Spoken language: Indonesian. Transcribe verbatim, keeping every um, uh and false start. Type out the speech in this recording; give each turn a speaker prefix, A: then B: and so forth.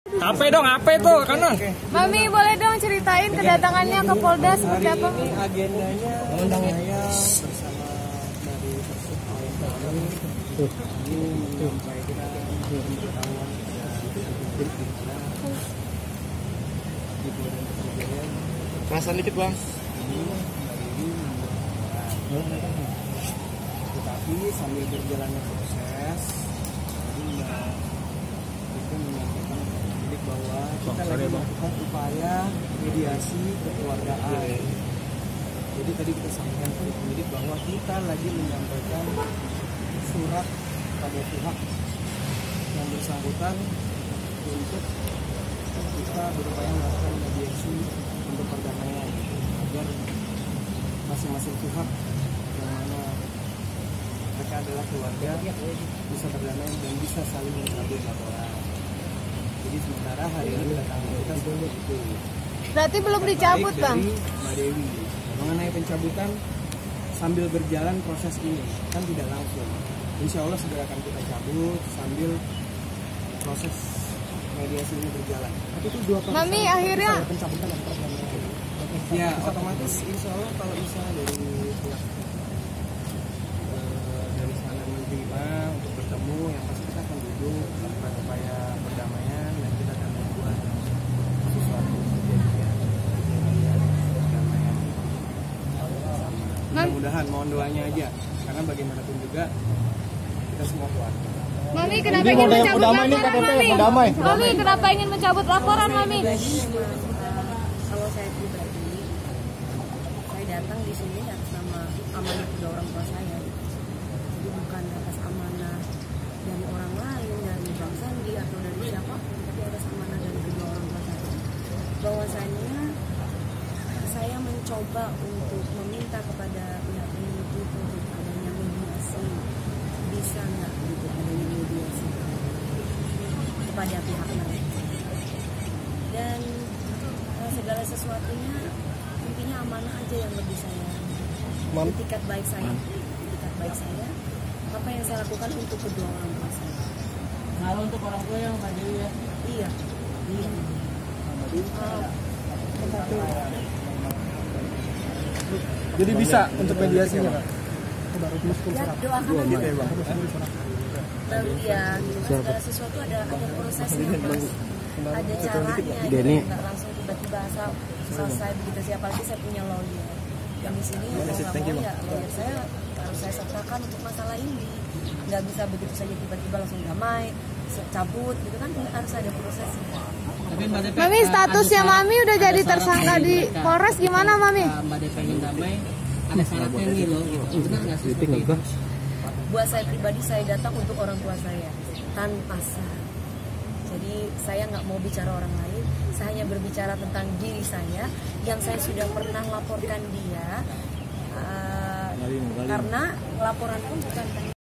A: Apa dong, apa itu kanan?
B: Mami boleh dong ceritain kedatangannya ke Polda seperti apa?
C: Ini agendanya saya bersama dari kami ini menyampaikan pengetahuan
D: Perasaan dikit bang.
C: Tetapi sambil berjalannya proses, itu menyampaikan publik bahwa kita lagi melakukan upaya mediasi kekeluargaan. Jadi tadi kita sampaikan ke publik bahwa kita lagi menyampaikan surat pada pihak yang bersangkutan untuk kita berupaya melakukan mediasi untuk perdamaian agar masing-masing pihak yang mana mereka adalah keluarga bisa berdamai dan bisa saling mencabut laporan. Jadi sementara hari ini kedatangan kita seperti itu.
B: Berarti belum dicabut, Bang?
C: Mbak Dewi, mengenai pencabutan sambil berjalan proses ini kan tidak langsung. Insya Allah segera akan kita cabut sambil proses mediasi ini berjalan. Tapi itu dua proses.
B: Mami akhirnya
C: pencabutan dan perdamaian. Ya otomatis insya Allah kalau misalnya dari pihak uh, dari sana menerima untuk bertemu, yang pasti kita akan duduk melakukan upaya perdamaian dan kita akan membuat sesuatu kejadian perdamaian. Mudah-mudahan mohon doanya aja karena bagaimanapun juga kita semua keluarga.
B: Mami kenapa ingin mencabut laporan, Mami? Mami kenapa ingin mencabut laporan, Mami?
E: Kalau saya pribadi, saya datang di sini atas nama amanah kedua orang tua saya. Jadi bukan atas amanah dari orang lain, dari Bang Sandi atau dari siapa, tapi atas amanah dari kedua orang tua saya. Bahwasanya saya mencoba untuk meminta kepada pihak penyidik untuk adanya mediasi, bisa nggak gitu adanya mediasi kepada pihak mereka. Dan segala sesuatunya intinya amanah aja yang lebih saya etikat baik saya etikat baik saya apa yang saya lakukan untuk kedua orang tua saya.
C: Kalau untuk orang tua yang Mbak Dewi ya?
E: Iya iya uh,
C: jadi bisa untuk mediasinya Pak?
E: Ya doakan aja lalu ya gitu. Segala sesuatu ada ada prosesnya Mas, ada caranya gitu, nggak langsung tiba-tiba asal selesai begitu sih. Apalagi saya punya lawyer yang di sini mau nggak mau ya lawyer saya harus saya sertakan untuk masalah ini, nggak bisa begitu saja tiba-tiba langsung damai cabut gitu kan, harus ada prosesnya.
B: Mami statusnya Mami udah jadi tersangka di Polres gimana Mami?
F: Mbak Dewi pengen damai, ada syaratnya nih loh, benar nggak sih seperti itu?
E: Buat saya pribadi saya datang untuk orang tua saya tanpa syarat. Jadi saya nggak mau bicara orang lain, saya hanya berbicara tentang diri saya yang saya sudah pernah laporkan dia, uh, karena laporan pun bukan